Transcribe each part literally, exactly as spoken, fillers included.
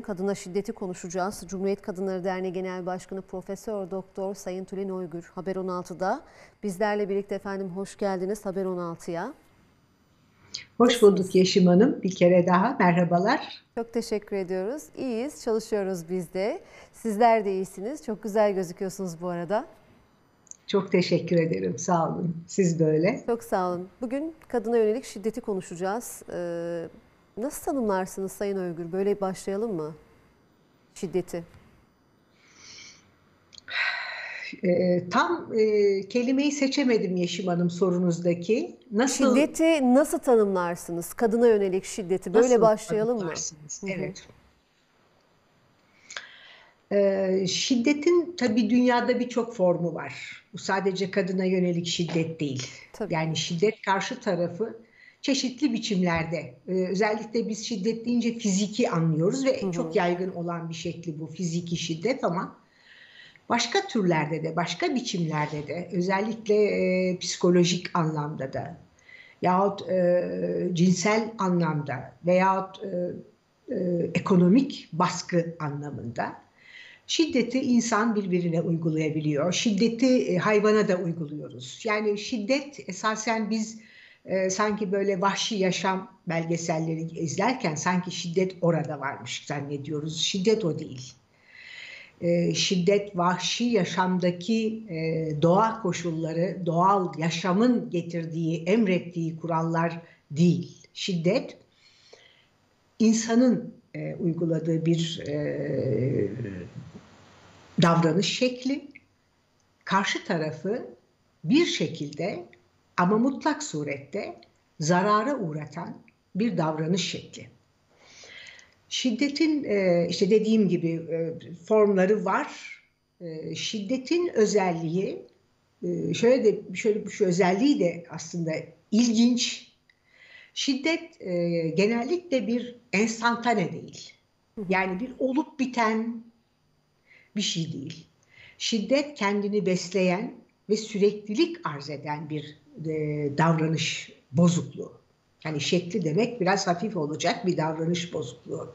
kadına şiddeti konuşacağız. Cumhuriyet Kadınları Derneği Genel Başkanı Profesör Doktor Sayın Tülin Uygur Haber on altıda bizlerle birlikte. Efendim hoş geldiniz Haber on altıya. Hoş bulduk Yeşim Hanım. Bir kere daha merhabalar. Çok teşekkür ediyoruz. İyiyiz, çalışıyoruz biz de. Sizler de iyisiniz. Çok güzel gözüküyorsunuz bu arada. Çok teşekkür ederim. Sağ olun. Siz de öyle. Çok sağ olun. Bugün kadına yönelik şiddeti konuşacağız. Ee, nasıl tanımlarsınız Sayın Uygur? Böyle başlayalım mı? Şiddeti. E, tam e, kelimeyi seçemedim Yeşim Hanım sorunuzdaki. Nasıl? Şiddeti nasıl tanımlarsınız? Kadına yönelik şiddeti. Böyle Nasıl başlayalım mı? Evet. Ee, şiddetin tabii dünyada birçok formu var. Bu sadece kadına yönelik şiddet değil. Tabii. Yani şiddet karşı tarafı çeşitli biçimlerde. Ee, özellikle biz şiddet deyince fiziki anlıyoruz ve hı hı. çok yaygın olan bir şekli bu fiziki şiddet, ama başka türlerde de, başka biçimlerde de, özellikle e, psikolojik anlamda da yahut e, cinsel anlamda veyahut e, e, ekonomik baskı anlamında şiddeti insan birbirine uygulayabiliyor. Şiddeti hayvana da uyguluyoruz. Yani şiddet esasen biz e, sanki böyle vahşi yaşam belgeselleri izlerken sanki şiddet orada varmış zannediyoruz. Şiddet o değil. E, şiddet vahşi yaşamdaki e, doğa koşulları, doğal yaşamın getirdiği, emrettiği kurallar değil. Şiddet insanın e, uyguladığı bir e, davranış şekli, karşı tarafı bir şekilde ama mutlak surette zarara uğratan bir davranış şekli. Şiddetin işte dediğim gibi formları var. Şiddetin özelliği şöyle de şöyle şu özelliği de aslında ilginç. Şiddet genellikle bir enstantane değil. Yani bir olup biten bir şey değil. Şiddet kendini besleyen ve süreklilik arz eden bir e, davranış bozukluğu. Yani şekli demek biraz hafif olacak bir davranış bozukluğu.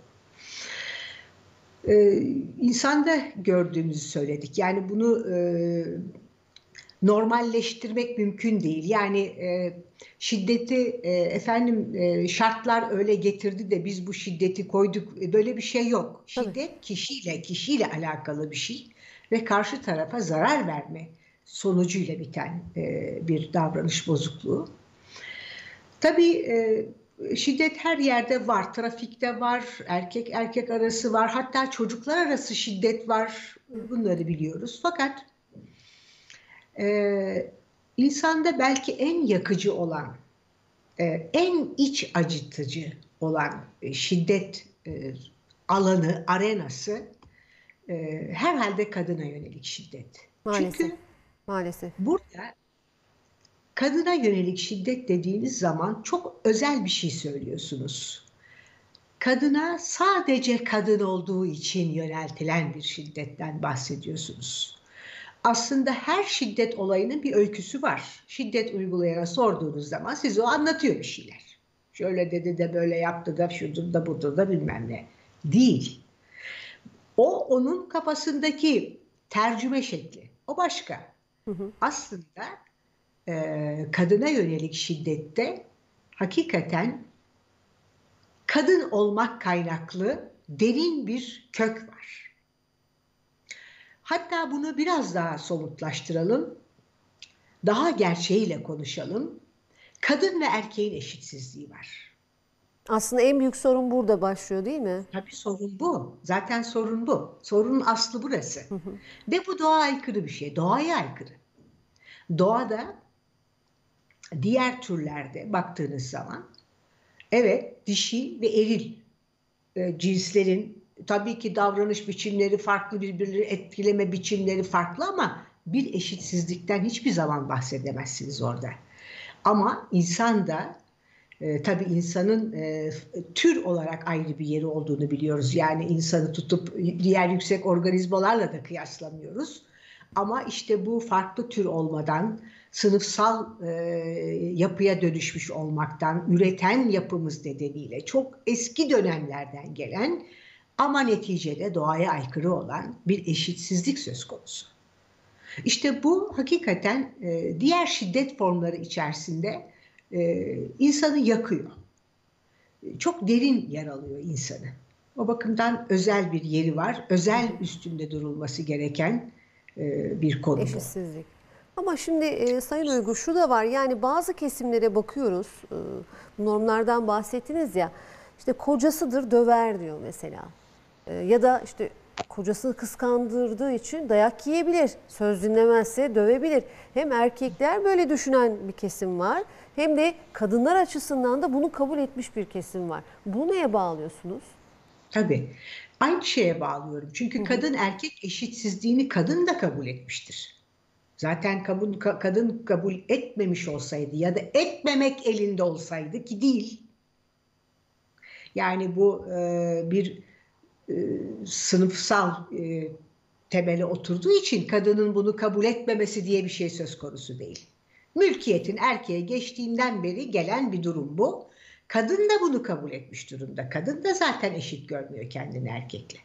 Ee, insanda gördüğümüzü söyledik. Yani bunu e, normalleştirmek mümkün değil. Yani e, şiddeti e, efendim e, şartlar öyle getirdi de biz bu şiddeti koyduk. E, böyle bir şey yok. Şiddet Tabii. kişiyle kişiyle alakalı bir şey ve karşı tarafa zarar verme sonucuyla biten e, bir davranış bozukluğu. Tabii e, şiddet her yerde var. Trafikte var, erkek erkek arası var, hatta çocuklar arası şiddet var. Bunları biliyoruz. Fakat Ee, insanda belki en yakıcı olan, e, en iç acıtıcı olan e, şiddet e, alanı, arenası e, herhalde kadına yönelik şiddet. Maalesef. Çünkü Maalesef. burada kadına yönelik şiddet dediğiniz zaman çok özel bir şey söylüyorsunuz. Kadına sadece kadın olduğu için yöneltilen bir şiddetten bahsediyorsunuz. Aslında her şiddet olayının bir öyküsü var. Şiddet uygulayana sorduğunuz zaman size o anlatıyor bir şeyler. Şöyle dedi de böyle yaptı da şudur da budur da bilmem ne. Değil. O onun kafasındaki tercüme şekli. O başka. Hı hı. Aslında e, kadına yönelik şiddette hakikaten kadın olmak kaynaklı derin bir kök var. Hatta bunu biraz daha somutlaştıralım, daha gerçeğiyle konuşalım. Kadın ve erkeğin eşitsizliği var. Aslında en büyük sorun burada başlıyor, değil mi? Tabii sorun bu. Zaten sorun bu. Sorunun aslı burası. Hı hı. Ve bu doğaya aykırı bir şey. Doğaya aykırı. Doğada diğer türlerde baktığınız zaman evet dişi ve eril e, cinslerin tabii ki davranış biçimleri farklı, birbirleri etkileme biçimleri farklı, ama bir eşitsizlikten hiçbir zaman bahsedemezsiniz orada. Ama insanda e, tabii insanın e, tür olarak ayrı bir yeri olduğunu biliyoruz. Yani insanı tutup diğer yüksek organizmalarla da kıyaslamıyoruz. Ama işte bu farklı tür olmadan, sınıfsal e, yapıya dönüşmüş olmaktan, üreten yapımız nedeniyle çok eski dönemlerden gelen ama neticede doğaya aykırı olan bir eşitsizlik söz konusu. İşte bu hakikaten e, diğer şiddet formları içerisinde e, insanı yakıyor. Çok derin yaralıyor insanı. O bakımdan özel bir yeri var. Özel üstünde durulması gereken e, bir konu bu. Eşitsizlik. Ama şimdi e, Sayın Uygur şu da var, yani bazı kesimlere bakıyoruz, e, normlardan bahsettiniz ya, işte kocasıdır döver diyor mesela. E, ya da işte kocasını kıskandırdığı için dayak yiyebilir, söz dinlemezse dövebilir. Hem erkekler böyle düşünen bir kesim var, hem de kadınlar açısından da bunu kabul etmiş bir kesim var. Bunu neye bağlıyorsunuz? Tabii. Aynı şeye bağlıyorum. Çünkü kadın erkek eşitsizliğini kadın da kabul etmiştir. Zaten kabul, kadın kabul etmemiş olsaydı ya da etmemek elinde olsaydı, ki değil. Yani bu e, bir e, sınıfsal e, temele oturduğu için kadının bunu kabul etmemesi diye bir şey söz konusu değil. Mülkiyetin erkeğe geçtiğinden beri gelen bir durum bu. Kadın da bunu kabul etmiş durumda. Kadın da zaten eşit görmüyor kendini erkekle.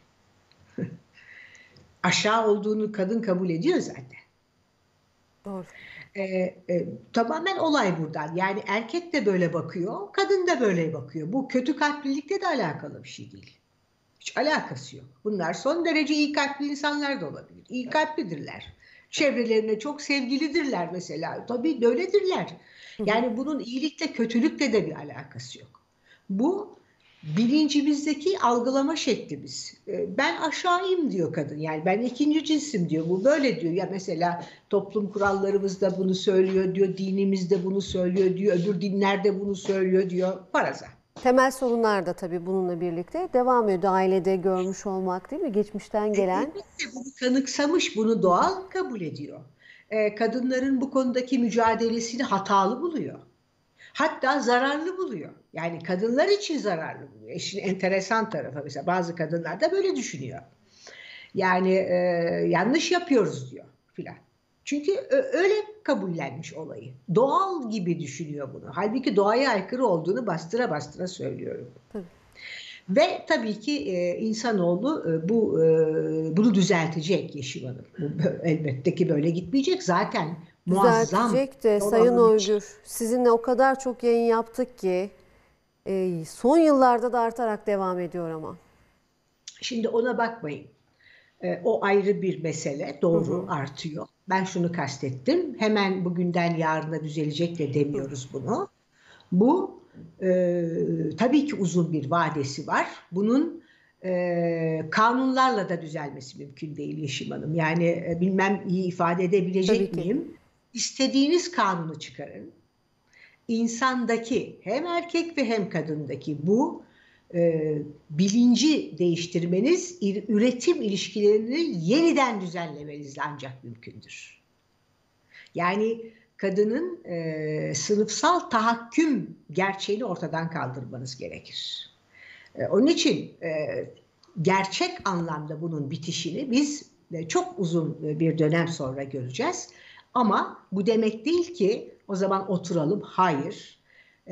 Aşağı olduğunu kadın kabul ediyor zaten. Doğru. Ee, e, tamamen olay buradan. Yani erkek de böyle bakıyor, kadın da böyle bakıyor. Bu kötü kalplilikle de alakalı bir şey değil. Hiç alakası yok. Bunlar son derece iyi kalpli insanlar da olabilir. İyi kalplidirler. Çevrelerine çok sevgilidirler mesela. Tabii öyledirler. Yani bunun iyilikle kötülükle de bir alakası yok. Bu bilincimizdeki algılama şeklimiz. Ben aşağıyım diyor kadın. Yani ben ikinci cinsim diyor. Bu böyle diyor. Ya mesela toplum kurallarımız da bunu söylüyor diyor. Dinimiz de bunu söylüyor diyor. Öbür dinler de bunu söylüyor diyor. Paraza. Temel sorunlar da tabii bununla birlikte devam ediyor. Ailede görmüş olmak, değil mi? Geçmişten gelen. Elbette bunu kanıksamış, bunu doğal kabul ediyor. Ee, kadınların bu konudaki mücadelesini hatalı buluyor. Hatta zararlı buluyor. Yani kadınlar için zararlı buluyor. İşin enteresan tarafı mesela bazı kadınlar da böyle düşünüyor. Yani e, yanlış yapıyoruz diyor filan. Çünkü öyle kabullenmiş olayı. Doğal gibi düşünüyor bunu. Halbuki doğaya aykırı olduğunu bastıra bastıra söylüyorum. Tabii. Ve tabii ki e, insanoğlu e, bu e, bunu düzeltecek Yeşim Hanım. Bu, elbette ki böyle gitmeyecek. Zaten muazzam. Düzeltecek de Sayın Uygur, sizinle o kadar çok yayın yaptık ki e, son yıllarda da artarak devam ediyor ama. Şimdi ona bakmayın. E, o ayrı bir mesele. Doğru, Hı hı. artıyor. Ben şunu kastettim. Hemen bugünden yarına düzelecek de demiyoruz bunu. Bu e, tabii ki uzun bir vadesi var. Bunun e, kanunlarla da düzelmesi mümkün değil Yeşim Hanım. Yani e, bilmem iyi ifade edebilecek miyim? İstediğiniz kanunu çıkarın. İnsandaki hem erkek ve hem kadındaki bu e, bilinci değiştirmeniz, üretim ilişkilerini yeniden düzenlemenizle ancak mümkündür. Yani kadının e, sınıfsal tahakküm gerçeğini ortadan kaldırmanız gerekir. E, onun için e, gerçek anlamda bunun bitişini biz e, çok uzun bir dönem sonra göreceğiz. Ama bu demek değil ki o zaman oturalım. Hayır.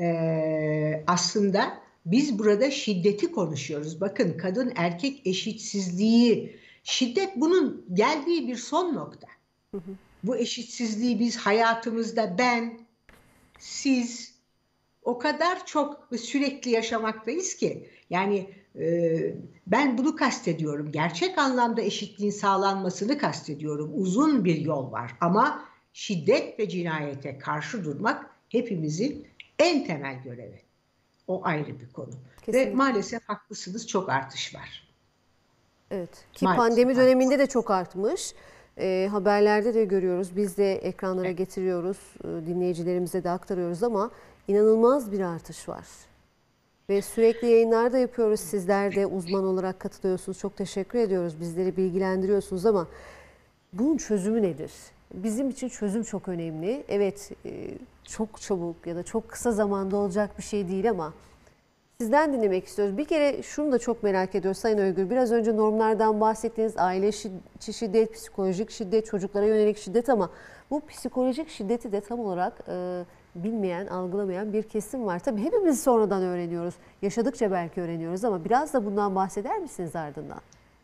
E, aslında biz burada şiddeti konuşuyoruz. Bakın kadın erkek eşitsizliği, şiddet bunun geldiği bir son nokta. Hı hı. Bu eşitsizliği biz hayatımızda ben, siz o kadar çok ve sürekli yaşamaktayız ki. Yani e, ben bunu kastediyorum. Gerçek anlamda eşitliğin sağlanmasını kastediyorum. Uzun bir yol var ama şiddet ve cinayete karşı durmak hepimizin en temel görevi. O ayrı bir konu. Kesinlikle. Ve maalesef haklısınız, çok artış var. Evet, ki maalesef pandemi döneminde de çok artmış. E, haberlerde de görüyoruz, biz de ekranlara evet. getiriyoruz, e, dinleyicilerimize de aktarıyoruz ama inanılmaz bir artış var. Ve sürekli yayınlar da yapıyoruz, sizler de uzman olarak katılıyorsunuz, çok teşekkür ediyoruz, bizleri bilgilendiriyorsunuz ama bunun çözümü nedir? Bizim için çözüm çok önemli. Evet, e, çok çabuk ya da çok kısa zamanda olacak bir şey değil ama sizden dinlemek istiyoruz. Bir kere şunu da çok merak ediyoruz Sayın Öygür. Biraz önce normlardan bahsettiğiniz aile içi şiddet, psikolojik şiddet, çocuklara yönelik şiddet ama bu psikolojik şiddeti de tam olarak e, bilmeyen, algılamayan bir kesim var. Tabii hepimiz sonradan öğreniyoruz. Yaşadıkça belki öğreniyoruz ama biraz da bundan bahseder misiniz ardından?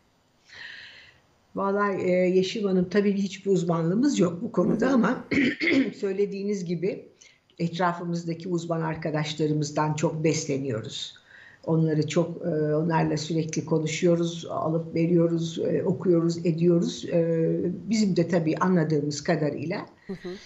Vallahi e, Yeşim Hanım, tabii hiçbir uzmanlığımız yok bu Hı konuda hı. ama söylediğiniz gibi etrafımızdaki uzman arkadaşlarımızdan çok besleniyoruz. Onları çok, e, onlarla sürekli konuşuyoruz, alıp veriyoruz, e, okuyoruz, ediyoruz. E, bizim de tabii anladığımız kadarıyla. Hı hı.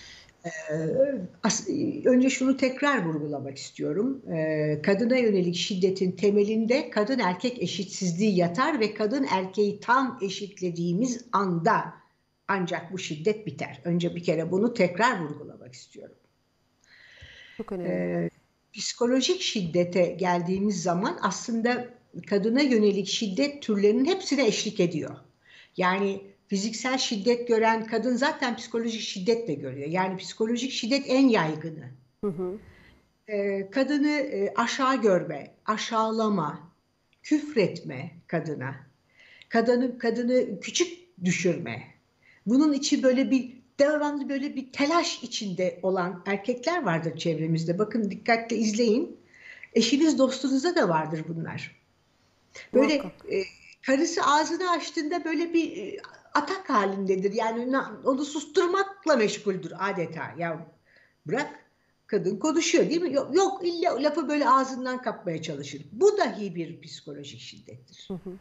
Önce şunu tekrar vurgulamak istiyorum. Kadına yönelik şiddetin temelinde kadın erkek eşitsizliği yatar ve kadın erkeği tam eşitlediğimiz anda ancak bu şiddet biter. Önce bir kere bunu tekrar vurgulamak istiyorum. Çok önemli. Psikolojik şiddete geldiğimiz zaman aslında kadına yönelik şiddet türlerinin hepsine eşlik ediyor. Yani fiziksel şiddet gören kadın zaten psikolojik şiddet de görüyor. Yani psikolojik şiddet en yaygını. Hı hı. Ee, kadını e, aşağı görme, aşağılama, küfretme kadına, kadını kadını küçük düşürme. Bunun içi böyle bir devamlı böyle bir telaş içinde olan erkekler vardır çevremizde. Bakın, dikkatle izleyin. Eşiniz, dostunuzda da vardır bunlar. Böyle Muhakkak. e, karısı ağzını açtığında böyle bir e, atak halindedir. Yani onu susturmakla meşguldür adeta. Ya bırak, kadın konuşuyor değil mi? Yok, yok, illa lafı böyle ağzından kapmaya çalışır. Bu dahi bir psikolojik şiddettir. Hı hı.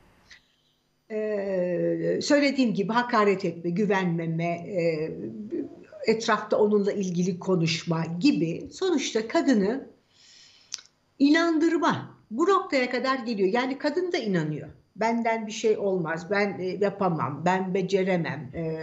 Ee, söylediğim gibi hakaret etme, güvenmeme, e, etrafta onunla ilgili konuşma gibi, sonuçta kadını inandırma bu noktaya kadar geliyor. Yani kadın da inanıyor. Benden bir şey olmaz, ben e, yapamam, ben beceremem, e,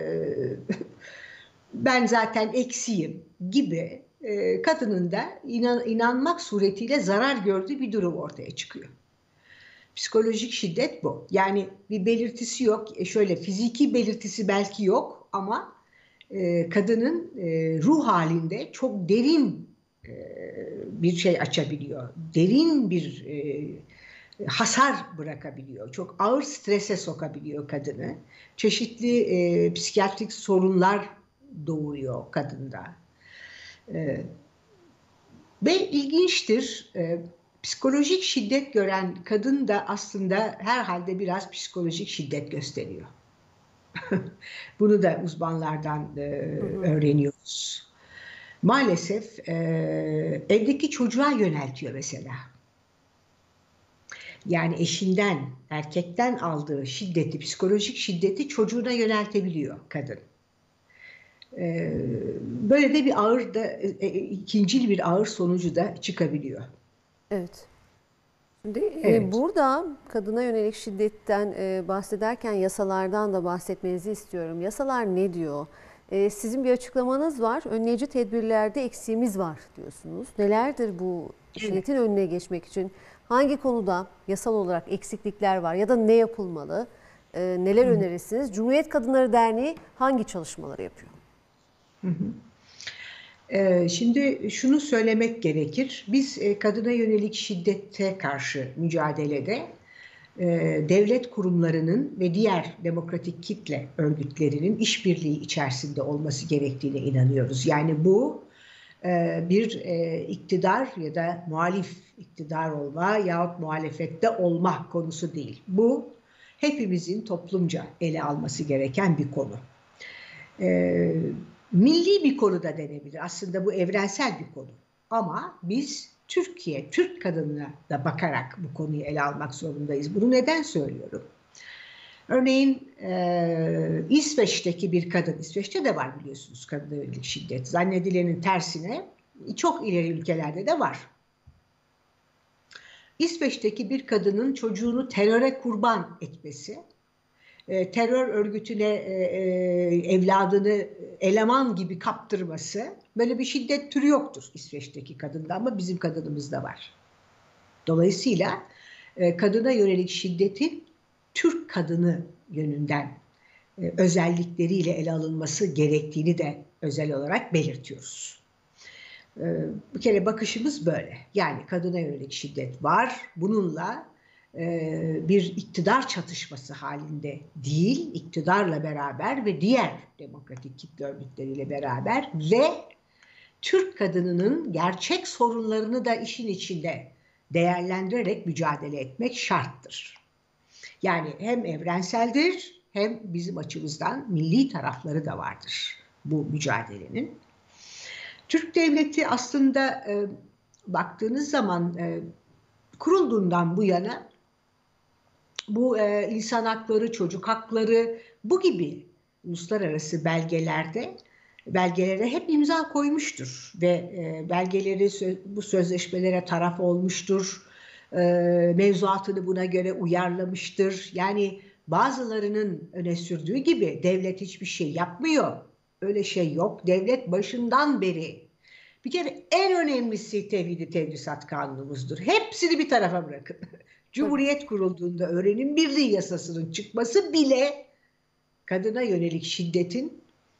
ben zaten eksiyim gibi, e, kadının da inan, inanmak suretiyle zarar gördüğü bir durum ortaya çıkıyor. Psikolojik şiddet bu. Yani bir belirtisi yok. E şöyle, fiziki belirtisi belki yok ama e, kadının e, ruh halinde çok derin e, bir şey açabiliyor. Derin bir e, hasar bırakabiliyor. Çok ağır strese sokabiliyor kadını. Çeşitli e, psikiyatrik sorunlar doğuyor kadında. E, Ve ilginçtir, e, psikolojik şiddet gören kadın da aslında herhalde biraz psikolojik şiddet gösteriyor. Bunu da uzmanlardan e, Hı hı. öğreniyoruz. Maalesef e, evdeki çocuğa yöneltiyor mesela. Yani eşinden, erkekten aldığı şiddeti, psikolojik şiddeti çocuğuna yöneltebiliyor kadın. E, Böyle de bir ağır da, e, ikincil bir ağır sonucu da çıkabiliyor. Evet. Şimdi e, Evet. burada kadına yönelik şiddetten e, bahsederken yasalardan da bahsetmenizi istiyorum. Yasalar ne diyor? E, sizin bir açıklamanız var. Önleyici tedbirlerde eksiğimiz var diyorsunuz. Nelerdir bu Evet. şiddetin önüne geçmek için? Hangi konuda yasal olarak eksiklikler var ya da ne yapılmalı? E, neler önerirsiniz? Cumhuriyet Kadınları Derneği hangi çalışmaları yapıyor? Hı hı. Ee, Şimdi şunu söylemek gerekir. Biz e, kadına yönelik şiddete karşı mücadelede e, devlet kurumlarının ve diğer demokratik kitle örgütlerinin işbirliği içerisinde olması gerektiğine inanıyoruz. Yani bu e, bir e, iktidar ya da muhalif iktidar olma yahut muhalefette olma konusu değil. Bu hepimizin toplumca ele alması gereken bir konu. E, Milli bir konu da denebilir. Aslında bu evrensel bir konu. Ama biz Türkiye, Türk kadınına da bakarak bu konuyu ele almak zorundayız. Bunu neden söylüyorum? Örneğin e, İsveç'teki bir kadın, İsveç'te de var biliyorsunuz kadına yönelik şiddet. Zannedilenin tersine çok ileri ülkelerde de var. İsveç'teki bir kadının çocuğunu teröre kurban etmesi, e, terör örgütüne e, e, evladını eleman gibi kaptırması, böyle bir şiddet türü yoktur İsveç'teki kadında ama bizim kadınımızda var. Dolayısıyla e, kadına yönelik şiddetin Türk kadını yönünden e, özellikleriyle ele alınması gerektiğini de özel olarak belirtiyoruz. E, bir kere bakışımız böyle. Yani kadına yönelik şiddet var. Bununla bir iktidar çatışması halinde değil, iktidarla beraber ve diğer demokratik kitle örgütleriyle beraber ve Türk kadınının gerçek sorunlarını da işin içinde değerlendirerek mücadele etmek şarttır. Yani hem evrenseldir hem bizim açımızdan milli tarafları da vardır bu mücadelenin. Türk devleti aslında e, baktığınız zaman e, kurulduğundan bu yana bu e, insan hakları, çocuk hakları bu gibi uluslararası belgelerde belgelere hep imza koymuştur ve e, belgeleri bu sözleşmelere taraf olmuştur. E, mevzuatını buna göre uyarlamıştır. Yani bazılarının öne sürdüğü gibi devlet hiçbir şey yapmıyor. Öyle şey yok. Devlet başından beri bir kere en önemlisi Tevhid-i Tedrisat Kanunumuzdur. Hepsini bir tarafa bırakın. Cumhuriyet kurulduğunda öğrenim birliği yasasının çıkması bile kadına yönelik şiddetin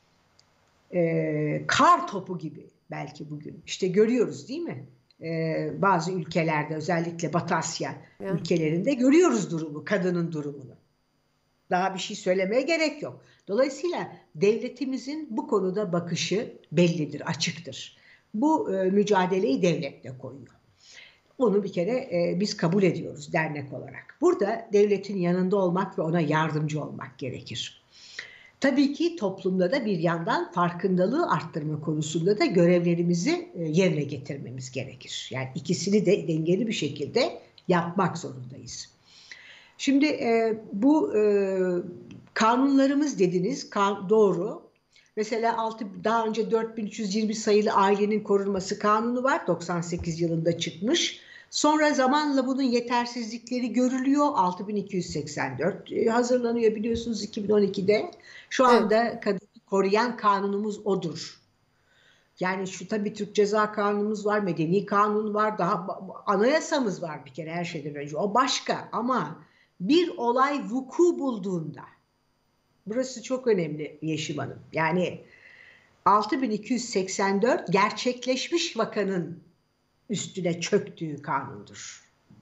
e, kar topu gibi belki bugün. İşte görüyoruz değil mi? E, bazı ülkelerde özellikle Batı Asya ya. ülkelerinde görüyoruz durumu, kadının durumunu. Daha bir şey söylemeye gerek yok. Dolayısıyla devletimizin bu konuda bakışı bellidir, açıktır. Bu e, mücadeleyi devlet de koyuyor. Onu bir kere e, biz kabul ediyoruz dernek olarak. Burada devletin yanında olmak ve ona yardımcı olmak gerekir. Tabii ki toplumda da bir yandan farkındalığı arttırma konusunda da görevlerimizi e, yerine getirmemiz gerekir. Yani ikisini de dengeli bir şekilde yapmak zorundayız. Şimdi e, bu e, kanunlarımız dediniz, kan, doğru. Mesela altı, daha önce dört bin üç yüz yirmi sayılı ailenin korunması kanunu var. doksan sekiz yılında çıkmış. Sonra zamanla bunun yetersizlikleri görülüyor. altı bin iki yüz seksen dört hazırlanıyor biliyorsunuz iki bin on ikide. Şu anda evet. Kadını koruyan kanunumuz odur. Yani şu tabii Türk Ceza Kanunumuz var, Medeni Kanun var, daha anayasamız var bir kere her şeyden önce. O başka ama bir olay vuku bulduğunda, burası çok önemli Yeşim Hanım. Yani altı bin iki yüz seksen dört gerçekleşmiş vakanın üstüne çöktüğü kanundur.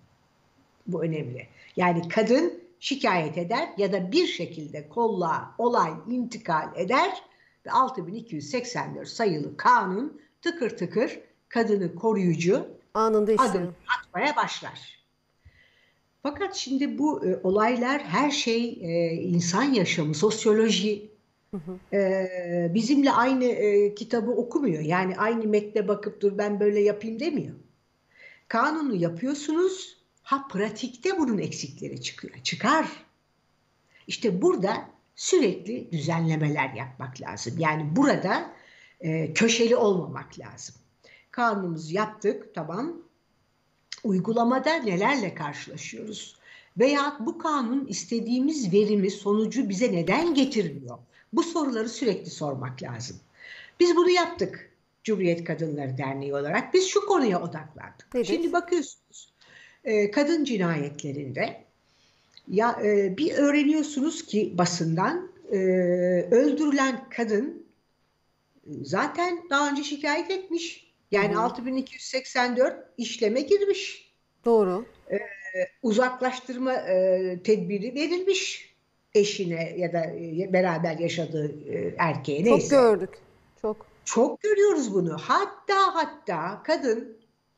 Bu önemli. Yani kadın şikayet eder ya da bir şekilde kolluğa olay intikal eder ve altı bin iki yüz seksen dört sayılı kanun tıkır tıkır kadını koruyucu adım atmaya başlar. Fakat şimdi bu e, olaylar her şey e, insan yaşamı, sosyoloji hı hı. E, bizimle aynı e, kitabı okumuyor. Yani aynı metne bakıp dur ben böyle yapayım demiyor. Kanunu yapıyorsunuz, ha pratikte bunun eksikleri çıkıyor, çıkar. İşte burada sürekli düzenlemeler yapmak lazım. Yani burada e, köşeli olmamak lazım. Kanunumuzu yaptık, tamam. Uygulamada nelerle karşılaşıyoruz? Veya bu kanun istediğimiz verimi, sonucu bize neden getirmiyor? Bu soruları sürekli sormak lazım. Biz bunu yaptık Cumhuriyet Kadınları Derneği olarak. Biz şu konuya odaklandık. Nedir? Şimdi bakıyorsunuz e, kadın cinayetlerinde ya e, bir öğreniyorsunuz ki basından e, öldürülen kadın zaten daha önce şikayet etmiş. Yani hı hı. altı bin iki yüz seksen dört işleme girmiş. Doğru. Ee, uzaklaştırma e, tedbiri verilmiş eşine ya da e, beraber yaşadığı e, erkeğe neyse. Çok gördük. Çok. Çok görüyoruz bunu. Hatta hatta kadın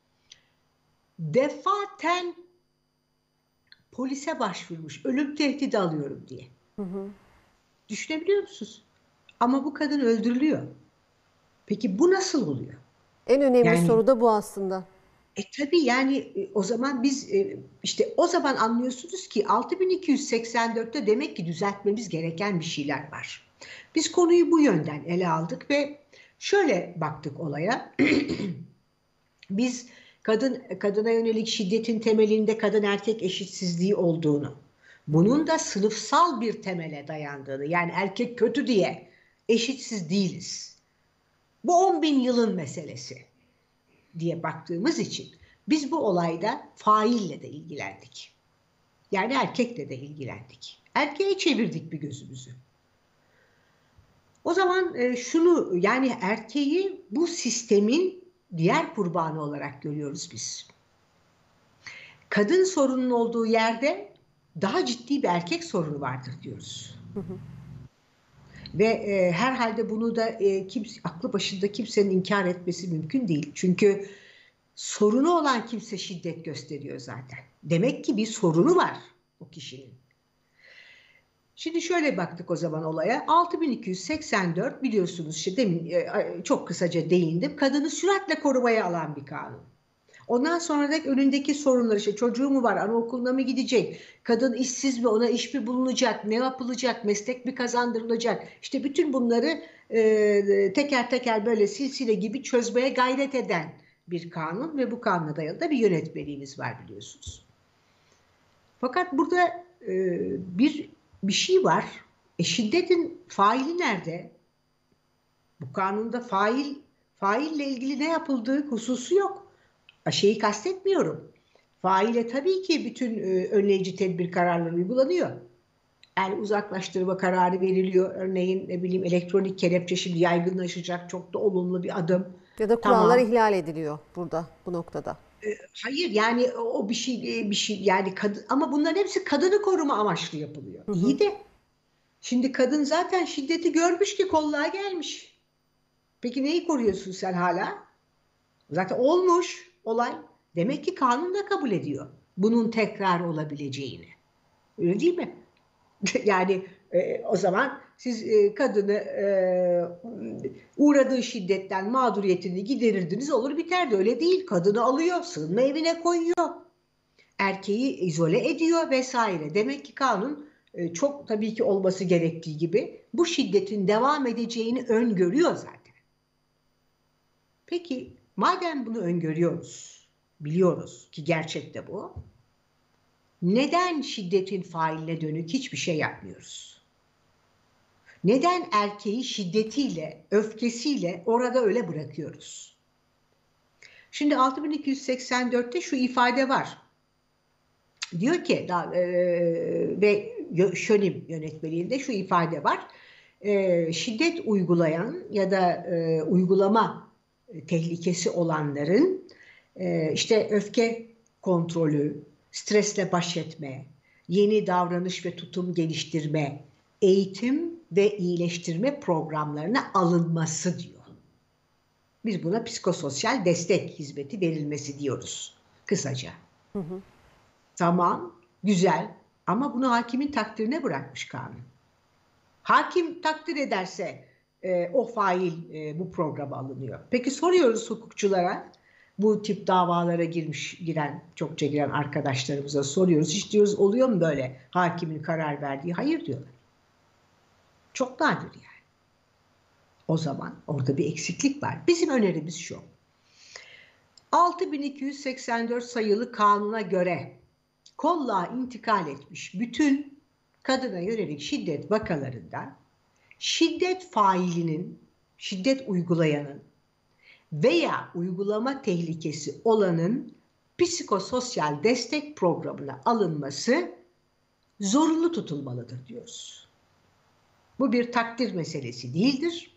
defaten polise başvurmuş. Ölüm tehdidi alıyorum diye. Hı hı. Düşünebiliyor musunuz? Ama bu kadın öldürülüyor. Peki bu nasıl oluyor? En önemli yani, soru da bu aslında. E tabii yani e, o zaman biz e, işte o zaman anlıyorsunuz ki altı bin iki yüz seksen dörtte demek ki düzeltmemiz gereken bir şeyler var. Biz konuyu bu yönden ele aldık ve şöyle baktık olaya. Biz kadın kadına yönelik şiddetin temelinde kadın erkek eşitsizliği olduğunu, bunun da sınıfsal bir temele dayandığını, yani erkek kötü diye eşitsiz değiliz. Bu on bin yılın meselesi diye baktığımız için biz bu olayda faille de ilgilendik. Yani erkekle de ilgilendik. Erkeğe çevirdik bir gözümüzü. O zaman e, şunu yani erkeği bu sistemin diğer kurbanı olarak görüyoruz biz. Kadın sorunun olduğu yerde daha ciddi bir erkek sorunu vardır diyoruz. Hı hı. Ve e, herhalde bunu da e, kimse, aklı başında kimsenin inkar etmesi mümkün değil. Çünkü sorunu olan kimse şiddet gösteriyor zaten. Demek ki bir sorunu var o kişinin. Şimdi şöyle baktık o zaman olaya. altı bin iki yüz seksen dört biliyorsunuz işte demin e, çok kısaca değindim. Kadını süratle korumaya alan bir kanun. Ondan sonra da önündeki sorunlar işte çocuğu mu var, anaokuluna mı gidecek, kadın işsiz mi, ona iş mi bulunacak, ne yapılacak, meslek mi kazandırılacak, işte bütün bunları e, teker teker böyle silsile gibi çözmeye gayret eden bir kanun ve bu kanuna dayalı da bir yönetmeliğimiz var biliyorsunuz. Fakat burada e, bir bir şey var. E, şiddetin faili nerede? Bu kanunda fail faille ilgili ne yapıldığı hususu yok. Şeyi kastetmiyorum. Faile tabii ki bütün e, önleyici tedbir kararları uygulanıyor. Yani uzaklaştırma kararı veriliyor. Örneğin ne bileyim elektronik kelepçe şimdi yaygınlaşacak çok da olumlu bir adım. Ya da kurallar Tamam. ihlal ediliyor burada, bu noktada. E, hayır yani o bir şey e, bir şey yani kadın ama bunların hepsi kadını koruma amaçlı yapılıyor. Hı hı. İyi de şimdi kadın zaten şiddeti görmüş ki kolluğa gelmiş. Peki neyi koruyorsun sen hala? Zaten olmuş olay. Demek ki kanun da kabul ediyor bunun tekrar olabileceğini. Öyle değil mi? Yani e, o zaman siz e, kadını e, uğradığı şiddetten mağduriyetini giderirdiniz olur biterdi. Öyle değil. Kadını alıyor, sığınma evine koyuyor. Erkeği izole ediyor vesaire. Demek ki kanun e, çok tabii ki olması gerektiği gibi bu şiddetin devam edeceğini öngörüyor zaten. Peki madem bunu öngörüyoruz, biliyoruz ki gerçekte bu, neden şiddetin failine dönük hiçbir şey yapmıyoruz? Neden erkeği şiddetiyle, öfkesiyle orada öyle bırakıyoruz? Şimdi altı bin iki yüz seksen dörtte şu ifade var. Diyor ki e, ve Şönim yönetmeliğinde şu ifade var. E, şiddet uygulayan ya da e, uygulama tehlikesi olanların e, işte öfke kontrolü, stresle baş etme, yeni davranış ve tutum geliştirme, eğitim ve iyileştirme programlarına alınması diyor. Biz buna psikososyal destek hizmeti verilmesi diyoruz kısaca. Hı hı. Tamam, güzel ama bunu hakimin takdirine bırakmış kanun. Hakim takdir ederse e, o fail e, bu programa alınıyor. Peki soruyoruz hukukçulara, bu tip davalara girmiş giren, çokça giren arkadaşlarımıza soruyoruz. Hiç diyoruz oluyor mu böyle hakimin karar verdiği? Hayır diyorlar. Çok nadir yani. O zaman orada bir eksiklik var. Bizim önerimiz şu. altı bin iki yüz seksen dört sayılı kanuna göre kolluğa intikal etmiş bütün kadına yönelik şiddet vakalarında şiddet failinin, şiddet uygulayanın veya uygulama tehlikesi olanın psikososyal destek programına alınması zorunlu tutulmalıdır diyoruz. Bu bir takdir meselesi değildir.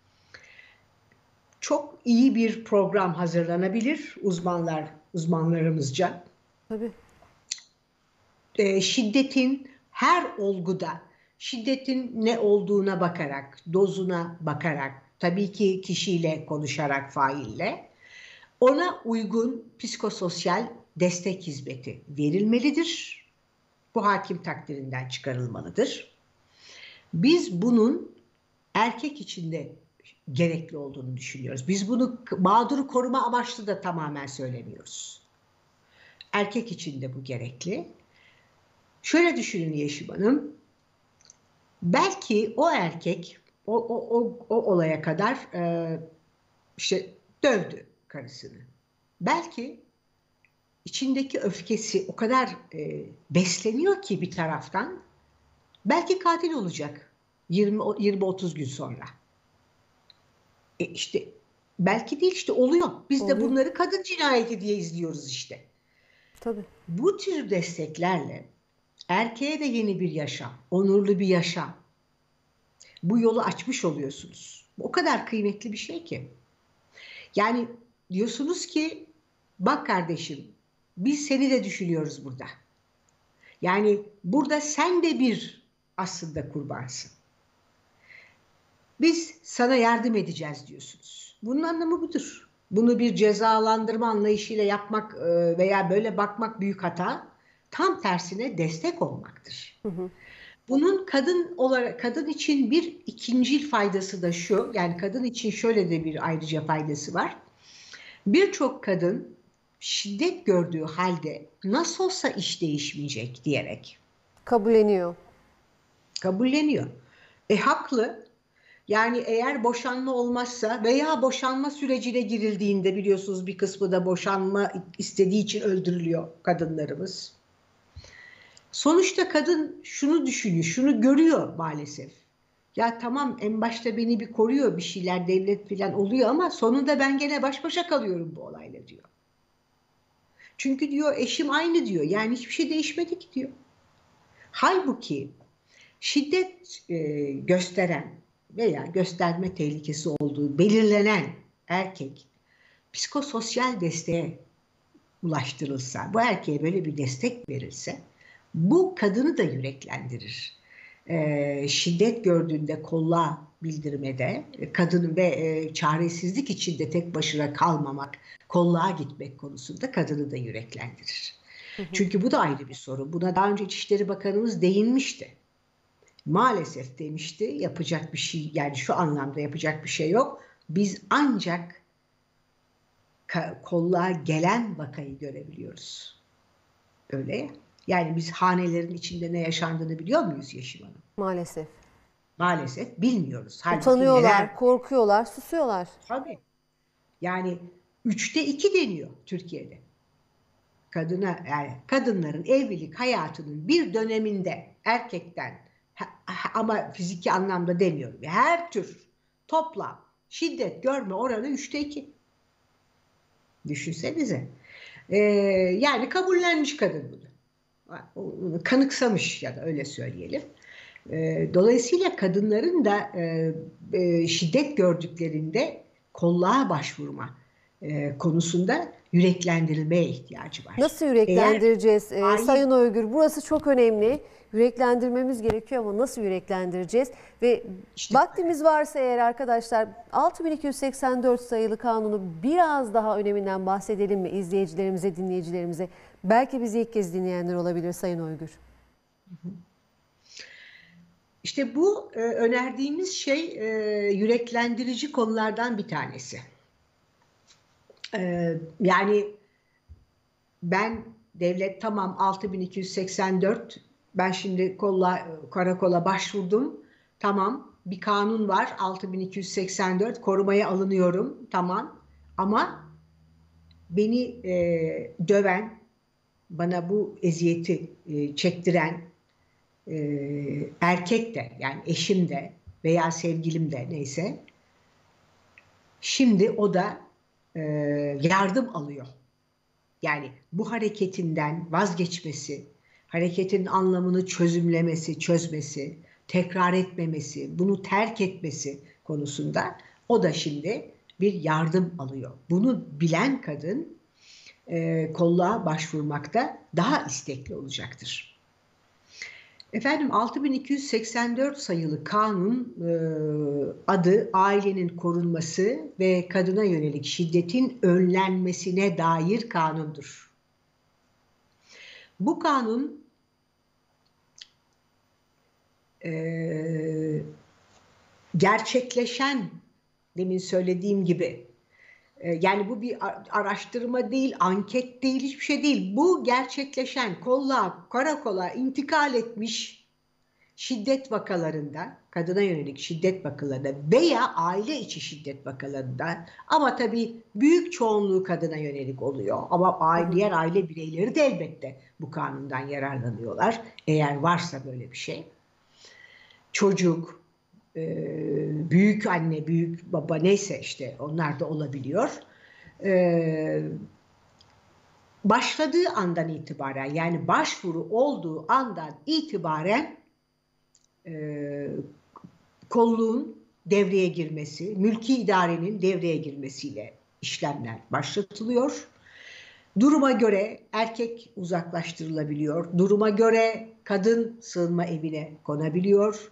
Çok iyi bir program hazırlanabilir uzmanlar, uzmanlarımızca. Tabii. E, şiddetin her olguda, şiddetin ne olduğuna bakarak, dozuna bakarak, tabii ki kişiyle konuşarak, faille, ona uygun psikososyal destek hizmeti verilmelidir. Bu hakim takdirinden çıkarılmalıdır. Biz bunun erkek için de gerekli olduğunu düşünüyoruz. Biz bunu mağduru koruma amaçlı da tamamen söylemiyoruz. Erkek için de bu gerekli. Şöyle düşünün Yeşim Hanım, belki o erkek o, o, o, o olaya kadar e, işte dövdü karısını. Belki içindeki öfkesi o kadar e, besleniyor ki bir taraftan, belki katil olacak yirmi otuz gün sonra. E işte belki değil işte oluyor. Biz de Oluyor. bunları kadın cinayeti diye izliyoruz işte. Tabii. Bu tür desteklerle erkeğe de yeni bir yaşam, onurlu bir yaşam. Bu yolu açmış oluyorsunuz. Bu o kadar kıymetli bir şey ki. Yani diyorsunuz ki bak kardeşim biz seni de düşünüyoruz burada. Yani burada sen de bir aslında kurbansın. Biz sana yardım edeceğiz diyorsunuz. Bunun anlamı budur. Bunu bir cezalandırma anlayışıyla yapmak e, veya böyle bakmak büyük hata. Tam tersine destek olmaktır. Hı hı. Bunun kadın olarak kadın için bir ikincil faydası da şu. Yani kadın için şöyle de bir ayrıca faydası var. Birçok kadın şiddet gördüğü halde nasıl olsa iş değişmeyecek diyerek Kabulleniyor. kabulleniyor. E haklı. Yani eğer boşanma olmazsa veya boşanma sürecine girildiğinde biliyorsunuz bir kısmı da boşanma istediği için öldürülüyor kadınlarımız. Sonuçta kadın şunu düşünüyor, şunu görüyor maalesef. Ya tamam en başta beni bir koruyor bir şeyler devlet falan oluyor ama sonunda ben gene baş başa kalıyorum bu olayla diyor. Çünkü diyor eşim aynı diyor yani hiçbir şey değişmedi ki diyor. Halbuki şiddet e, gösteren veya gösterme tehlikesi olduğu belirlenen erkek psikososyal desteğe ulaştırılsa, bu erkeğe böyle bir destek verilse bu kadını da yüreklendirir. E, şiddet gördüğünde kolla bildirmede, kadının ve e, çaresizlik içinde tek başına kalmamak, kolluğa gitmek konusunda kadını da yüreklendirir. Hı hı. Çünkü bu da ayrı bir sorun. Buna daha önce İçişleri Bakanımız değinmişti. Maalesef demişti yapacak bir şey yani şu anlamda yapacak bir şey yok. Biz ancak kolluğa gelen vakayı görebiliyoruz. Öyle ya. Yani biz hanelerin içinde ne yaşandığını biliyor muyuz Yeşim Hanım? Maalesef. Maalesef bilmiyoruz. Halbuki neler Utanıyorlar, korkuyorlar, susuyorlar. tabii. Yani üçte iki deniyor Türkiye'de. Kadına yani kadınların evlilik hayatının bir döneminde erkekten ama fiziki anlamda demiyorum. Her tür toplam şiddet görme oranı üçte iki. Düşünsenize. Ee, yani kabullenmiş kadın bunu. Kanıksamış ya da öyle söyleyelim. Ee, dolayısıyla kadınların da e, e, şiddet gördüklerinde kolluğa başvurma e, konusunda yüreklendirilmeye ihtiyacı var. Nasıl Eğer yüreklendireceğiz? Ee, hain Sayın Öygür, burası çok önemli. Yüreklendirmemiz gerekiyor ama nasıl yüreklendireceğiz? Ve işte vaktimiz varsa eğer arkadaşlar altı bin iki yüz seksen dört sayılı kanunu biraz daha öneminden bahsedelim mi izleyicilerimize, dinleyicilerimize? Belki bizi ilk kez dinleyenler olabilir Sayın Öygür. İşte bu e, önerdiğimiz şey e, yüreklendirici konulardan bir tanesi. E, yani ben devlet tamam altı bin iki yüz seksen dört ben şimdi kolla, karakola başvurdum tamam bir kanun var altı bin iki yüz seksen dört korumaya alınıyorum tamam ama beni e, döven bana bu eziyeti e, çektiren e, erkek de yani eşim de veya sevgilim de neyse şimdi o da e, yardım alıyor. Yani bu hareketinden vazgeçmesi, hareketin anlamını çözümlemesi, çözmesi, tekrar etmemesi, bunu terk etmesi konusunda o da şimdi bir yardım alıyor. Bunu bilen kadın e, kolluğa başvurmakta daha istekli olacaktır. Efendim altı bin iki yüz seksen dört sayılı kanun e, adı ailenin korunması ve kadına yönelik şiddetin önlenmesine dair kanundur. Bu kanun e, gerçekleşen demin söylediğim gibi e, yani bu bir araştırma değil, anket değil, hiçbir şey değil. Bu gerçekleşen kolluğa, karakola intikal etmiş şiddet vakalarında, kadına yönelik şiddet vakalarında veya aile içi şiddet vakalarında ama tabii büyük çoğunluğu kadına yönelik oluyor. Ama aile, diğer aile bireyleri de elbette bu kanundan yararlanıyorlar. Eğer varsa böyle bir şey. Çocuk, büyük anne, büyük baba neyse işte onlar da olabiliyor. Başladığı andan itibaren yani başvuru olduğu andan itibaren E, kolluğun devreye girmesi, mülki idarenin devreye girmesiyle işlemler başlatılıyor. Duruma göre erkek uzaklaştırılabiliyor, duruma göre kadın sığınma evine konabiliyor.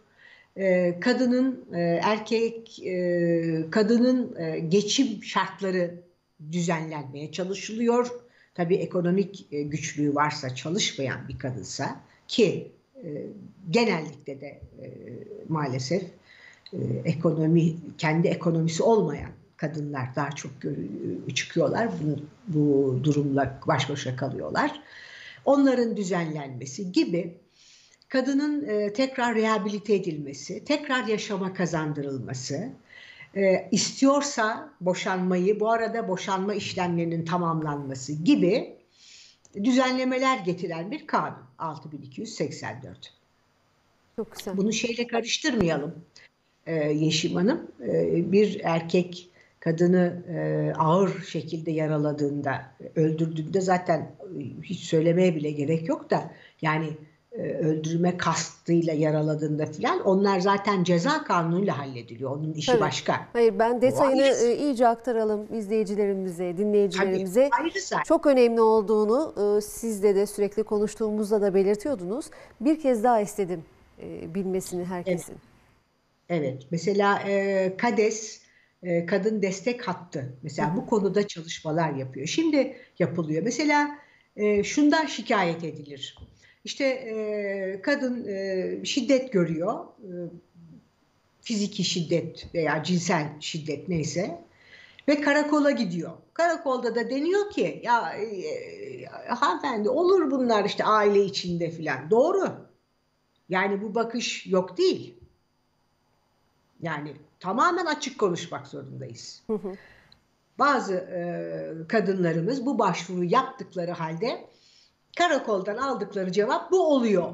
e, kadının e, erkek e, kadının e, geçim şartları düzenlenmeye çalışılıyor. Tabii ekonomik e, güçlüğü varsa, çalışmayan bir kadınsa ki e, genellikle de e, maalesef e, ekonomi kendi ekonomisi olmayan kadınlar daha çok çıkıyorlar. Bu, bu durumla baş başa kalıyorlar. Onların düzenlenmesi gibi kadının e, tekrar rehabilite edilmesi, tekrar yaşama kazandırılması, e, istiyorsa boşanmayı, bu arada boşanma işlemlerinin tamamlanması gibi düzenlemeler getiren bir kanun altı bin iki yüz seksen dört. Çok güzel. Bunu şeyle karıştırmayalım e, Yeşim Hanım. E, bir erkek kadını e, ağır şekilde yaraladığında, öldürdüğünde zaten e, hiç söylemeye bile gerek yok da yani e, öldürme kastıyla yaraladığında filan onlar zaten ceza kanunuyla hallediliyor. Onun işi Tabii. başka. Hayır, ben O detayını ayrı. e, iyice aktaralım izleyicilerimize, Tabii dinleyicilerimize. ayrı zaten. Çok önemli olduğunu e, sizle de sürekli konuştuğumuzda da belirtiyordunuz. Bir kez daha istedim e, bilmesini Evet. herkesin. Evet, mesela e, KADES, e, Kadın Destek Hattı, mesela bu konuda çalışmalar yapıyor. Şimdi yapılıyor. Mesela e, şundan şikayet edilir. İşte e, kadın e, şiddet görüyor, e, fiziki şiddet veya cinsel şiddet neyse ve karakola gidiyor. Karakolda da deniyor ki ya e, e, hanımefendi olur bunlar işte aile içinde filan. Doğru. Yani bu bakış yok değil. Yani tamamen açık konuşmak zorundayız. Hı hı. Bazı e, kadınlarımız bu başvuru yaptıkları halde karakoldan aldıkları cevap bu oluyor.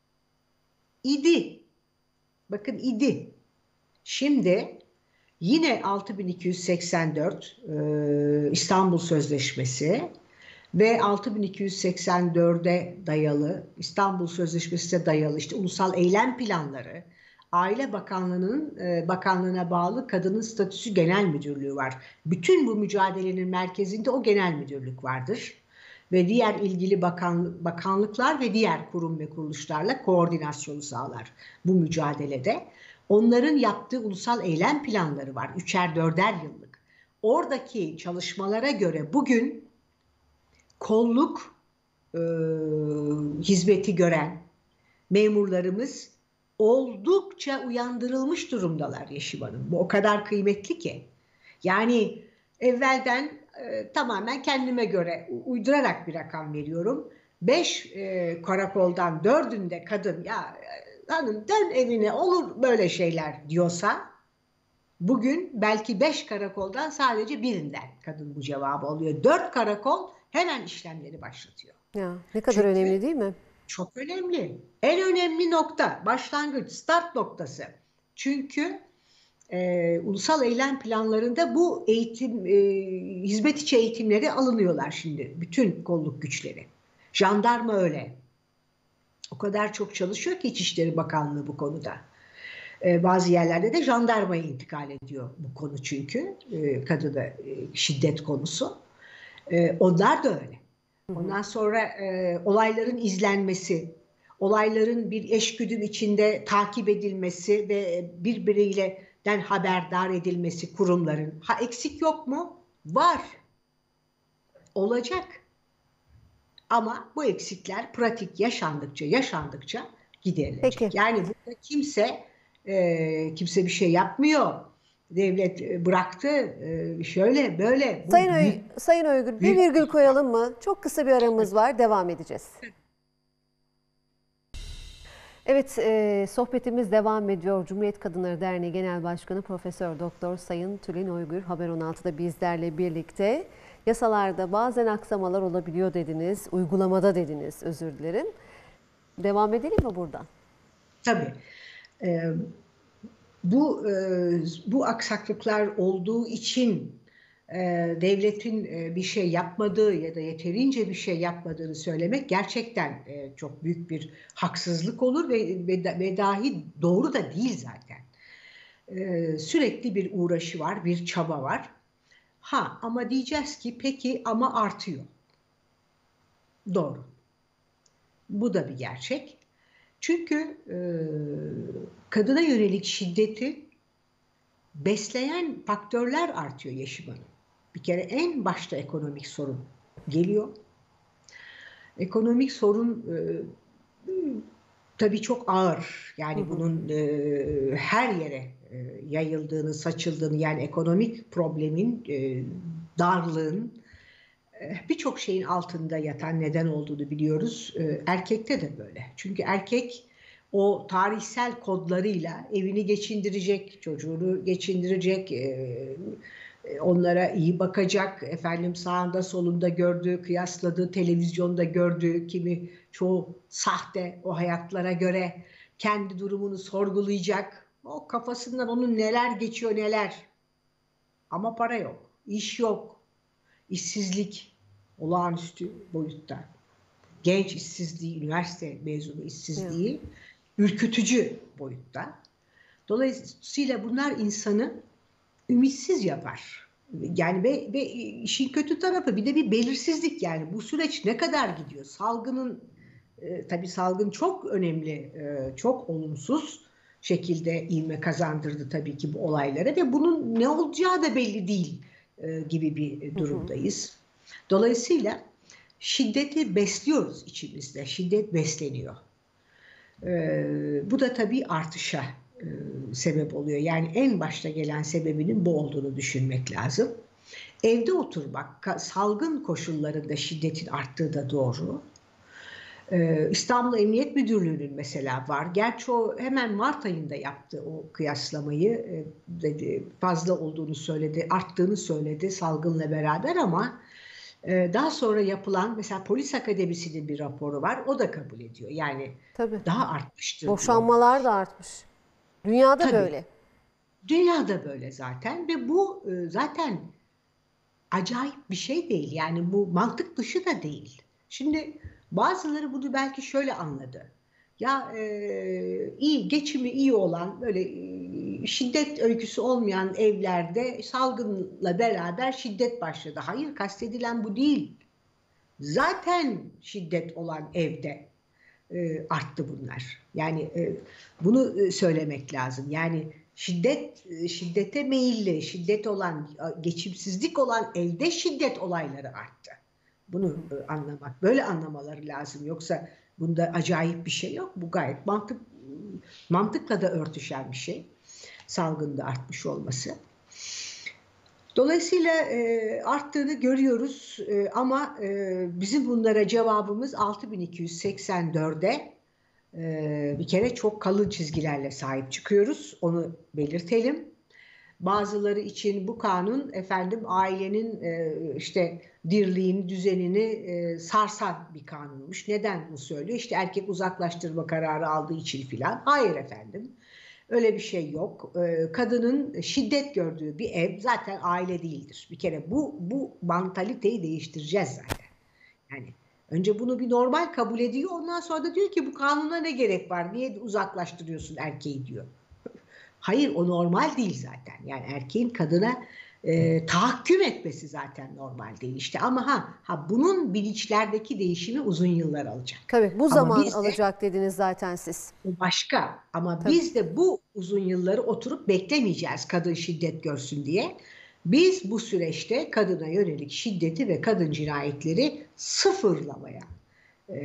İdi. Bakın idi. Şimdi yine altı bin iki yüz seksen dört e, İstanbul Sözleşmesi ve altı bin iki yüz seksen dörde dayalı İstanbul Sözleşmesi'ne dayalı işte ulusal eylem planları, Aile Bakanlığı'nın e, bakanlığına bağlı Kadının Statüsü Genel Müdürlüğü var. Bütün bu mücadelenin merkezinde o genel müdürlük vardır. Ve diğer ilgili bakan, bakanlıklar ve diğer kurum ve kuruluşlarla koordinasyonu sağlar bu mücadelede. Onların yaptığı ulusal eylem planları var. Üçer dörder yıllık. Oradaki çalışmalara göre bugün kolluk e, hizmeti gören memurlarımız oldukça uyandırılmış durumdalar Yeşim Hanım. Bu o kadar kıymetli ki. Yani evvelden e, tamamen kendime göre uydurarak bir rakam veriyorum. Beş e, karakoldan dördünde kadın ya e, hanım dön evine olur böyle şeyler diyorsa bugün belki beş karakoldan sadece birinden kadın bu cevabı alıyor. Dört karakol hemen işlemleri başlatıyor. Ya ne kadar Çünkü önemli değil mi? çok önemli. En önemli nokta, başlangıç, start noktası. Çünkü e, ulusal eylem planlarında bu eğitim, e, hizmet içi eğitimleri alınıyorlar şimdi. Bütün kolluk güçleri. Jandarma öyle. O kadar çok çalışıyor ki İçişleri Bakanlığı bu konuda. E, bazı yerlerde de jandarmaya intikal ediyor bu konu çünkü. E, kadına e, şiddet konusu. E, onlar da öyle. Ondan sonra e, olayların izlenmesi, olayların bir eşgüdüm içinde takip edilmesi ve birbiriyle den haberdar edilmesi kurumların. Ha eksik yok mu? Var. Olacak. Ama bu eksikler pratik yaşandıkça yaşandıkça giderilecek. Peki. Yani burada kimse e, kimse bir şey yapmıyor. Devlet e, bıraktı e, şöyle böyle. Bu Sayın, Ö büyük, Sayın Öygür, bir büyük virgül koyalım mı? Çok kısa bir aramız var, devam edeceğiz. Evet, e, sohbetimiz devam ediyor. Cumhuriyet Kadınları Derneği Genel Başkanı Profesör Doktor Sayın Tülin Öygür Haber on altıda bizlerle birlikte. Yasalarda bazen aksamalar olabiliyor dediniz, uygulamada dediniz, özür dilerim. Devam edelim mi buradan? tabii. E, bu e, bu aksaklıklar olduğu için e, devletin e, bir şey yapmadığı ya da yeterince bir şey yapmadığını söylemek gerçekten e, çok büyük bir haksızlık olur ve, ve, ve dahi doğru da değil zaten. E, sürekli bir uğraşı var, bir çaba var. Ha ama diyeceğiz ki peki ama artıyor. Doğru. Bu da bir gerçek. Çünkü e, kadına yönelik şiddeti besleyen faktörler artıyor Yeşim Hanım. Bir kere en başta ekonomik sorun geliyor. Ekonomik sorun e, tabii çok ağır. Yani hı hı. bunun e, her yere e, yayıldığını, saçıldığını, yani ekonomik problemin, e, darlığın e, birçok şeyin altında yatan neden olduğunu biliyoruz. E, erkekte de böyle. Çünkü erkek o tarihsel kodlarıyla evini geçindirecek, çocuğunu geçindirecek, e, onlara iyi bakacak, efendim sağında solunda gördüğü, kıyasladığı, televizyonda gördüğü, kimi çoğu sahte o hayatlara göre kendi durumunu sorgulayacak. O kafasından onun neler geçiyor neler. Ama para yok, iş yok, işsizlik olağanüstü boyutta. Genç işsizliği, üniversite mezunu işsizliği evet. ürkütücü boyutta. Dolayısıyla bunlar insanı ümitsiz yapar. Yani ve, ve işin kötü tarafı bir de bir belirsizlik, yani bu süreç ne kadar gidiyor? Salgının e, tabii salgın çok önemli, e, çok olumsuz şekilde ivme kazandırdı tabii ki bu olaylara ve bunun ne olacağı da belli değil e, gibi bir durumdayız. Dolayısıyla şiddeti besliyoruz içimizde, şiddet besleniyor. E, bu da tabii artışa e, sebep oluyor. Yani en başta gelen sebebinin bu olduğunu düşünmek lazım. Evde oturmak, salgın koşullarında şiddetin arttığı da doğru. Ee, İstanbul Emniyet Müdürlüğü'nün mesela var. Gerçi o hemen Mart ayında yaptı o kıyaslamayı. E, dedi, fazla olduğunu söyledi, arttığını söyledi salgınla beraber ama e, daha sonra yapılan mesela Polis Akademisi'nin bir raporu var. O da kabul ediyor. Yani Tabii. daha artmıştır. Boşanmalar diyor. da artmış. Dünyada Tabii. böyle. Dünyada böyle zaten ve bu e, zaten acayip bir şey değil. Yani bu mantık dışı da değil. Şimdi bazıları bunu belki şöyle anladı. Ya e, iyi, geçimi iyi olan, böyle e, şiddet öyküsü olmayan evlerde salgınla beraber şiddet başladı. Hayır, kastedilen bu değil. Zaten şiddet olan evde e, arttı bunlar. Yani e, bunu e, söylemek lazım. Yani şiddet, şiddete meyilli, şiddet olan, geçimsizlik olan evde şiddet olayları arttı. Bunu e, anlamak, böyle anlamaları lazım. Yoksa bunda acayip bir şey yok. Bu gayet mantık, mantıkla da örtüşen bir şey. Salgında artmış olması. Dolayısıyla e, arttığını görüyoruz e, ama e, bizim bunlara cevabımız altı bin iki yüz seksen dörde e, bir kere çok kalın çizgilerle sahip çıkıyoruz. Onu belirtelim. Bazıları için bu kanun efendim ailenin e, işte dirliğini, düzenini e, sarsan bir kanunmuş. Neden bunu söylüyor? İşte erkek uzaklaştırma kararı aldığı için filan. Hayır efendim. Öyle bir şey yok. E, kadının şiddet gördüğü bir ev zaten aile değildir. Bir kere bu bu mantaliteyi değiştireceğiz zaten. Yani önce bunu bir normal kabul ediyor. Ondan sonra da diyor ki bu kanuna ne gerek var? Niye uzaklaştırıyorsun erkeği diyor. Hayır, o normal değil zaten. Yani erkeğin kadına e, tahakküm etmesi zaten normal değil işte. Ama ha, ha bunun bilinçlerdeki değişimi uzun yıllar alacak. Tabii bu ama zaman alacak de, dediniz zaten siz. Bu başka ama Tabii. biz de bu uzun yılları oturup beklemeyeceğiz kadın şiddet görsün diye. Biz bu süreçte kadına yönelik şiddeti ve kadın cinayetleri sıfırlamaya e,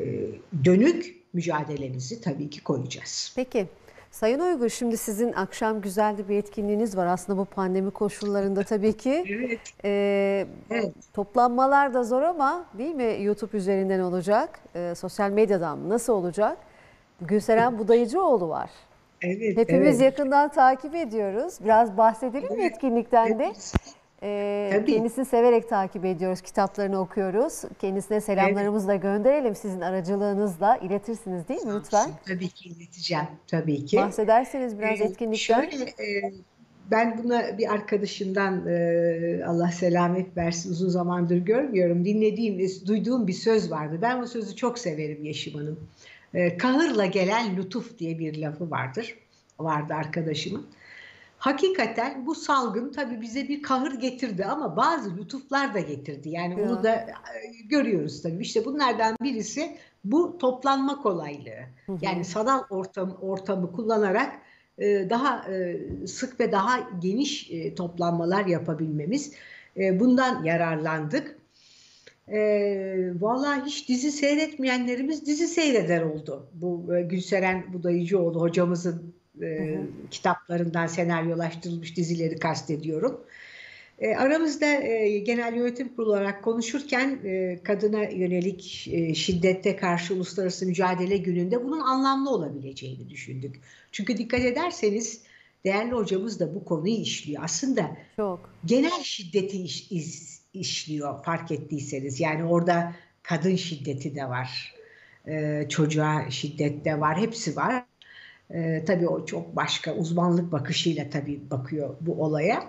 dönük mücadelemizi tabii ki koyacağız. Peki. Sayın Uygur, şimdi sizin akşam güzel bir etkinliğiniz var. Aslında bu pandemi koşullarında tabii ki. Evet. E, evet. Toplanmalar da zor ama değil mi? YouTube üzerinden olacak. E, sosyal medyadan nasıl olacak? Gülseren Budayıcıoğlu var. Evet. Hepimiz evet. yakından takip ediyoruz. Biraz bahsedelim mi evet. etkinlikten de? Evet. Ee, kendisini severek takip ediyoruz, kitaplarını okuyoruz. Kendisine selamlarımızı evet. da gönderelim. Sizin aracılığınızla iletirsiniz değil mi lütfen? Tabii ki ileteceğim, tabii ki. Bahsederseniz biraz ee, etkinlikten. Şöyle, e, ben buna bir arkadaşımdan e, Allah selamet versin, uzun zamandır görmüyorum. Dinlediğim, duyduğum bir söz vardı. Ben bu sözü çok severim Yeşim Hanım. E, kahırla gelen lütuf diye bir lafı vardır. Vardı arkadaşımın. Hakikaten bu salgın tabii bize bir kahır getirdi ama bazı lütuflar da getirdi. Yani ya. Onu da görüyoruz tabii. İşte bunlardan birisi Bu toplanma kolaylığı. Hı hı. Yani sanal ortam, ortamı kullanarak e, daha e, sık ve daha geniş e, toplanmalar yapabilmemiz. E, bundan yararlandık. E, vallahi hiç dizi seyretmeyenlerimiz dizi seyreder oldu. Bu e, Gülseren Budayıcıoğlu hocamızın Hı e, hı. kitaplarından senaryolaştırılmış dizileri kastediyorum. E, aramızda e, genel yönetim kurulu olarak konuşurken e, kadına yönelik e, şiddete karşı Uluslararası Mücadele Günü'nde bunun anlamlı olabileceğini düşündük. Çünkü dikkat ederseniz değerli hocamız da bu konuyu işliyor. Aslında Çok. genel şiddeti iş, iş, işliyor fark ettiyseniz. Yani orada kadın şiddeti de var, e, çocuğa şiddet de var, hepsi var. E, tabii o çok başka uzmanlık bakışıyla tabii bakıyor bu olaya.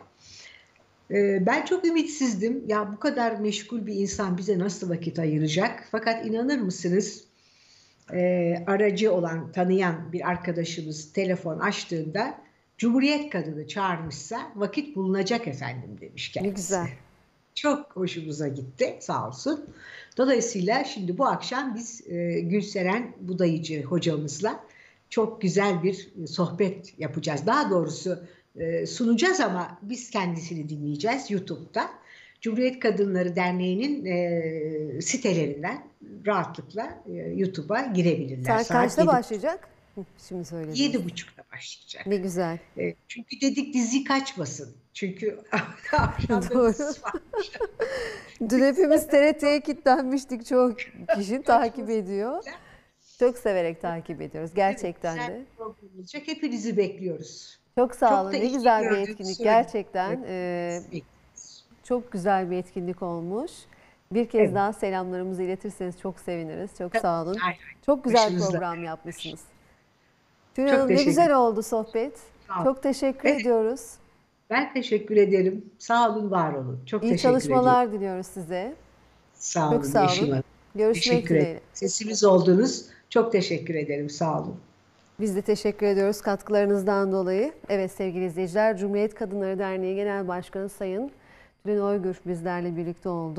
E, ben çok ümitsizdim. Ya bu kadar meşgul bir insan bize nasıl vakit ayıracak? Fakat inanır mısınız? E, aracı olan, tanıyan bir arkadaşımız telefon açtığında Cumhuriyet Kadını çağırmışsa vakit bulunacak efendim demiş Ne kendisi. güzel. Çok hoşumuza gitti sağ olsun. Dolayısıyla şimdi bu akşam biz e, Gülseren Budayıcı hocamızla çok güzel bir sohbet yapacağız. Daha doğrusu e, sunacağız ama biz kendisini dinleyeceğiz YouTube'da. Cumhuriyet Kadınları Derneği'nin e, sitelerinden rahatlıkla e, YouTube'a girebilirler. Saat Saat kaçta yedi, başlayacak? Hı, şimdi söylediniz. yedi buçukta başlayacak. Ne güzel. E, çünkü dedik dizi kaçmasın. Çünkü akşamda Doğru. dizi var. Dün hepimiz T R T'ye kilitlenmiştik. Çok kişi takip ediyor. Çok severek takip ediyoruz gerçekten Evet, de. güzel bir program olacak. Hepinizi bekliyoruz. Çok sağ Çok olun. da Ne iyi güzel bir gördüğünüzü etkinlik söyleyeyim. gerçekten. Evet, e, bekliyoruz. çok güzel bir etkinlik olmuş. Bir kez Evet. daha selamlarımızı iletirseniz çok seviniriz. Çok sağ olun. Ay, Çok güzel başınızla program beraber. yapmışsınız. Tülin Çok Hanım ne teşekkür güzel oldu sohbet. Sağ olun. Çok teşekkür Evet, ediyoruz. ben teşekkür ederim. Sağ olun, var olun. Çok İyi teşekkür ediyorum. çalışmalar diliyoruz size. Sağ Çok olun sağ Yeşim olun. Hanım. Görüşmek Teşekkür ederim. dileğiyle. Sesimiz oldunuz. Çok teşekkür ederim. Sağ olun. Biz de teşekkür ediyoruz katkılarınızdan dolayı. Evet sevgili izleyiciler, Cumhuriyet Kadınları Derneği Genel Başkanı Sayın Tülin Oygür bizlerle birlikte oldu.